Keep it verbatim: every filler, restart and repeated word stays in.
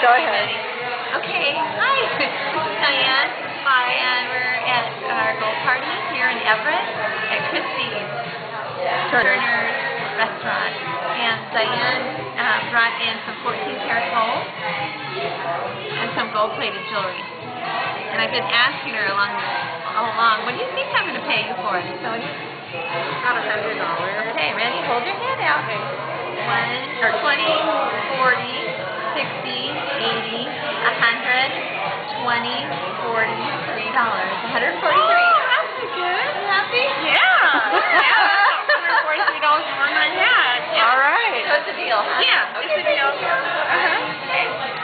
Go ahead. Okay, hi. This is Diane. Hi, and we're at our gold party here in Everett at Christie's Turner's restaurant. And Diane uh, brought in some fourteen karat gold and some gold-plated jewelry. And I've been asking her along all along, what do you think I'm going to pay you for this, Tony? About a hundred dollars. Okay, ready? Hold your hand out. One, or twenty, forty, sixty, eighty, a hundred, twenty, forty, three dollars. One hundred forty-three. That's good. You happy? Yeah. Yeah. One hundred forty-three dollars more than I had. Yeah. All right. So it's a deal, huh? Yeah, it's Okay, a deal. thank you. Uh huh. Okay.